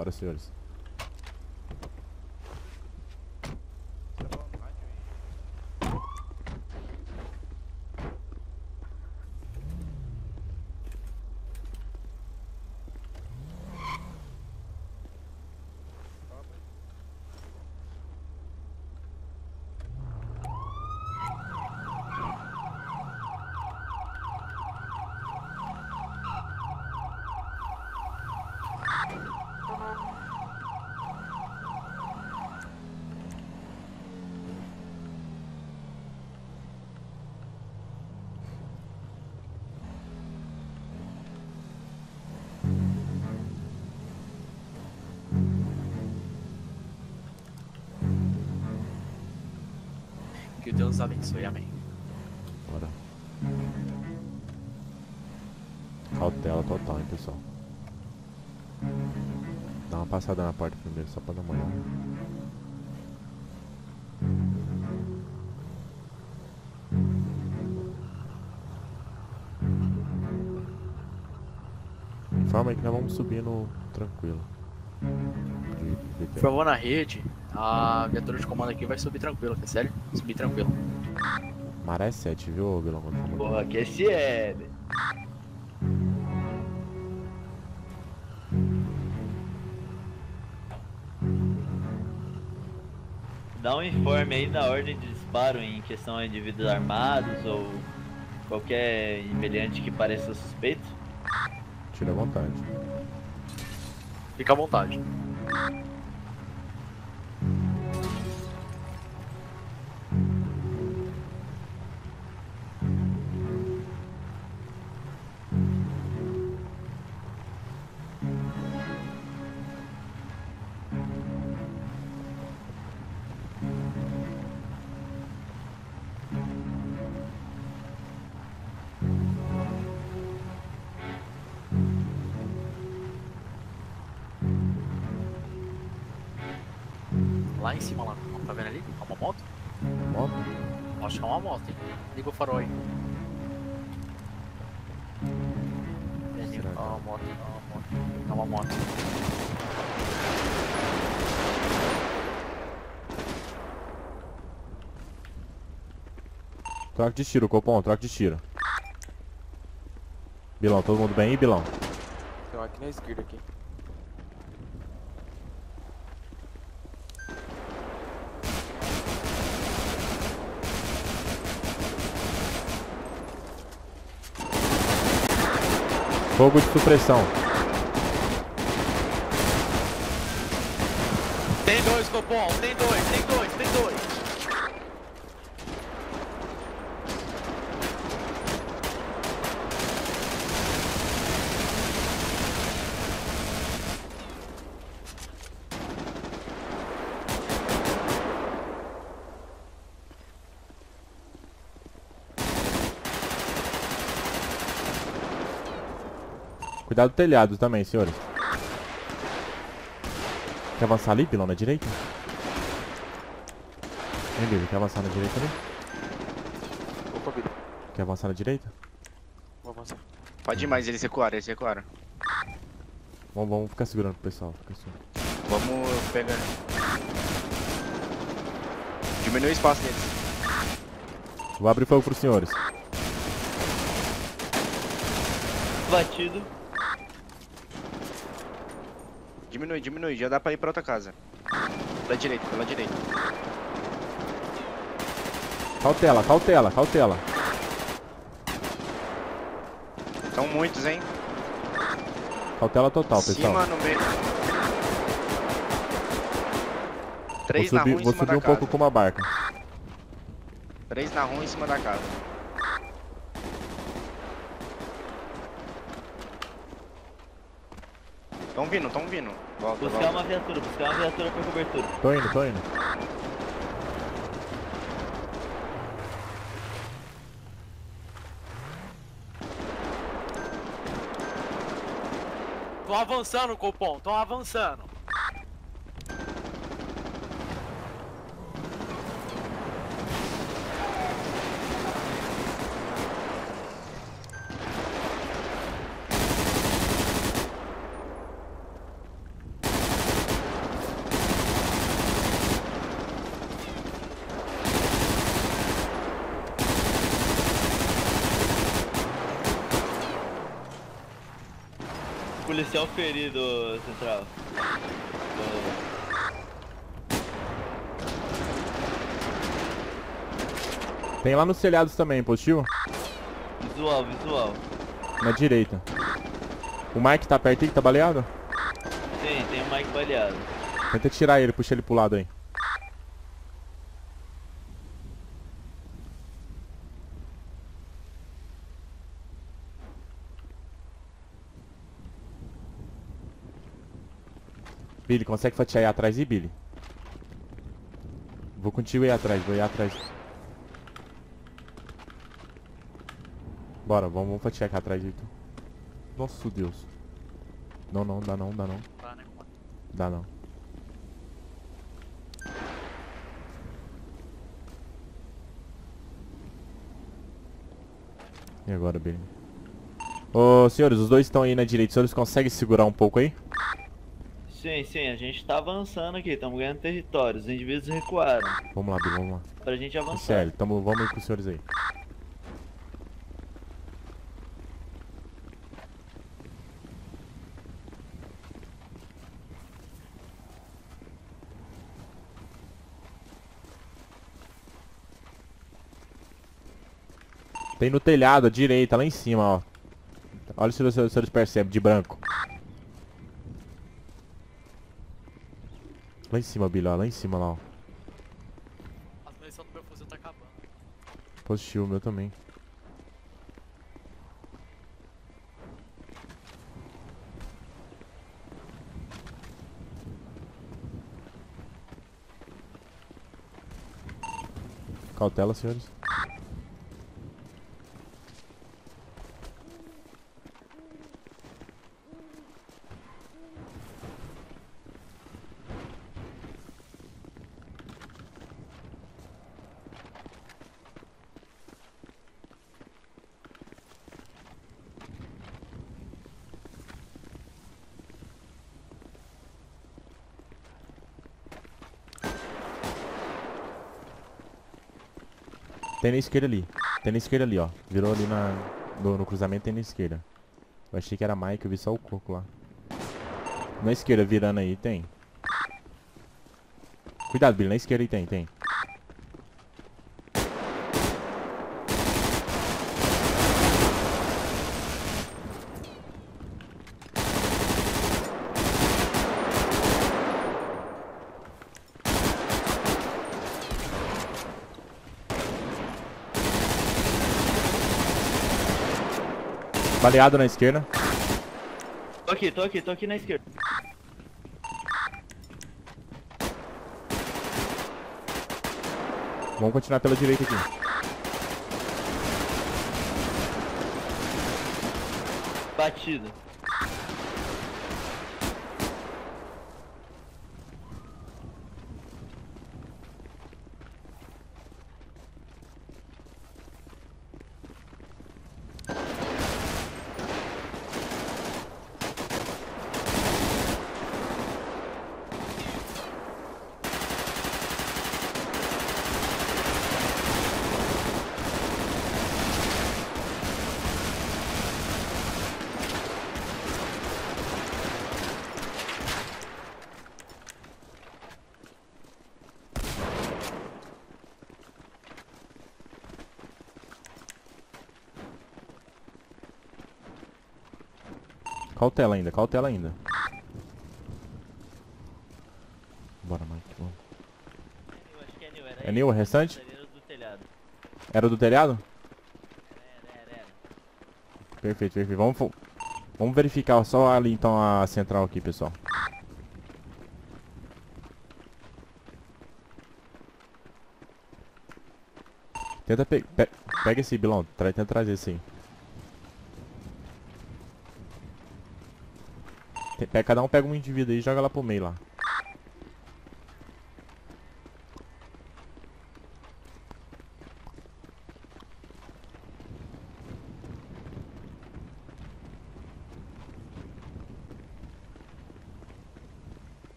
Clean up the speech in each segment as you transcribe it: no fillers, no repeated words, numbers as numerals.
Bora, senhores. Que Deus abençoe, amém. Bora. Cautela total, hein, pessoal. Dá uma passada na porta primeiro, só pra dar uma olhada. Informa aí que nós vamos subindo tranquilo. Por favor, na rede, a viatura de comando aqui vai subir tranquilo, é sério? Subir tranquilo. Maré 7, viu, Bilão? Porra, que esse é. Dá um informe aí da ordem de disparo em questão a indivíduos armados ou qualquer semelhante que pareça suspeito. Tira à vontade. Fica à vontade. Lá em cima, lá, tá vendo ali? É uma moto? Moto? Acho que é uma moto, hein? Liga o farol aí. Será que É uma moto, é uma moto. É uma moto. Troca de tiro, Copom, troca de tiro. Bilão, todo mundo bem aí, Bilão? Tem um aqui na esquerda aqui. Fogo de supressão. Tem dois, Copom, tem dois, tem dois, tem dois. Cuidado do telhado também, senhores. Quer avançar ali, Bilão, na direita? Hein, Billy, quer avançar na direita ali? Opa, vida. Quer avançar na direita? Vou avançar. Pode ir mais, eles recuaram, eles recuaram. Vamos ficar segurando pro pessoal. Fica segurando. Vamos pegar. Diminui o espaço deles. Vou abrir fogo pros senhores. Batido. Diminui, diminui, já dá pra ir pra outra casa. Pela direita, pela direita. Cautela, cautela, cautela. São muitos, hein? Cautela total, pessoal. Cima, no meio. Vou Três na rua em subir cima um da pouco casa. com uma barca. 3 na rua em cima da casa. Tão vindo, tão vindo. Volta, Buscar volta. uma viatura pra cobertura. Tô indo, tô indo. Tô avançando, Copom, tô avançando. policial ferido, Central. Tem lá nos telhados também, positivo? Visual, visual. Na direita. O Mike tá perto aí, que tá baleado? Tem o Mike baleado. Tenta tirar ele, puxa ele pro lado aí. Billy, consegue fatiar aí atrás aí, Billy? Vou contigo aí atrás, vou ir atrás. Bora, vamos fatiar aqui atrás, Vitor. Nossa, Deus. Não, não, dá não, dá não. Tá, né, comando? Dá não. E agora, Billy? Ô, senhores, os dois estão aí na direita. Os senhores conseguem segurar um pouco aí? Sim, a gente tá avançando aqui, estamos ganhando território. Os indivíduos recuaram. Vamos lá, Billy, vamos lá. Pra gente avançar. Sério, vamos ir com os senhores aí. Tem no telhado, à direita, lá em cima, ó. Olha se os senhores percebem, de branco. Lá em cima, Billy, ó, lá em cima, lá, ó. A munição do meu fuzil tá acabando. Positivo, o meu também. Cautela, senhores. Tem na esquerda ali. Tem na esquerda ali, ó. Virou ali no cruzamento, tem na esquerda. Eu achei que era Mike, eu vi só o coco lá. Na esquerda, virando aí, tem. Cuidado, Billy, na esquerda aí tem. Baleado na esquerda. Tô aqui na esquerda. Vamos continuar pela direita aqui. Batido. Cautela ainda. Bora, Mike, vamos. Eu acho que é New, É New o restante? Era do telhado. Era do telhado? Era. Perfeito. Vamos verificar só ali então a central aqui, pessoal. Tenta pega esse Bilão, tenta trazer esse aí. Cada um pega um indivíduo aí e joga lá pro meio lá.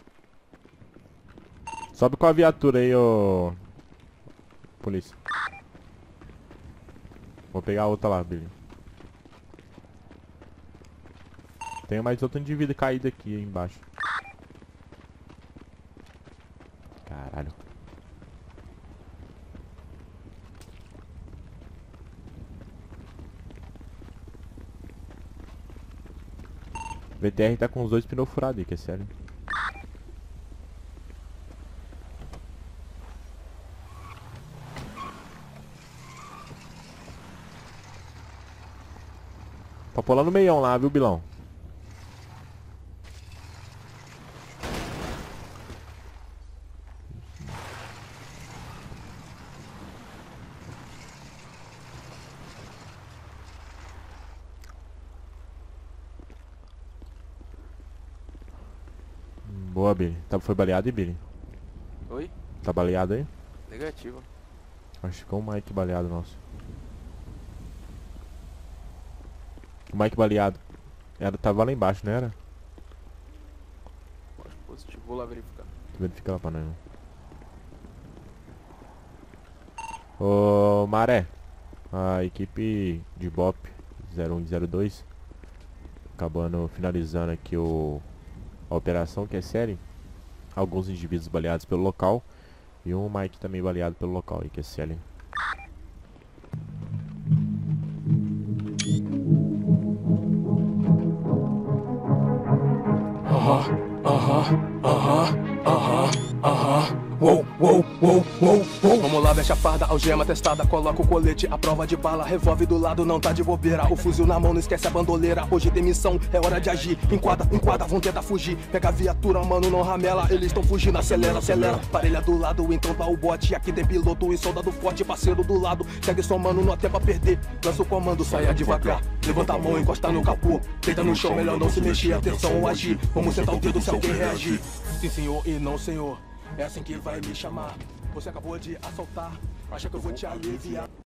Sobe com a viatura aí, ô polícia. Vou pegar a outra lá, Billy. Tem mais outro indivíduo caído aqui embaixo. Caralho. O VTR tá com os 2 pneus furados aí, que é sério. Pra pôr lá no meião lá, viu, Bilão? Boa, Billy. Foi baleado aí, Billy? Oi? Tá baleado aí? Negativo. Acho que ficou o Mike baleado nosso. O Mike baleado. Tava lá embaixo, não era? Acho positivo. Vou lá verificar. Verifica lá pra nós. Ô Maré. A equipe de BOP 01 e 02 acabando finalizando aqui a operação, que é série. Alguns indivíduos baleados pelo local e um Mike também baleado pelo local aí, que é série. Vamos lá, veste a farda, algema testada, coloca o colete, a prova de bala, revólver do lado, não tá de bobeira, o fuzil na mão, não esquece a bandoleira, hoje tem missão, é hora de agir, enquadra, vão tentar fugir, pega a viatura, mano, não ramela, eles estão fugindo, acelera, parelha do lado, então tá o bote, aqui tem piloto e soldado forte, parceiro do lado, segue somando, não há tempo a perder, lança o comando, saia devagar, levanta a mão, encosta no capô, deita no chão, melhor não se mexer, atenção ou agir, vamos sentar o dedo se alguém reagir, sim senhor e não senhor. É assim que vai me chamar. Você acabou de assaltar. Acha que eu vou te aliviar?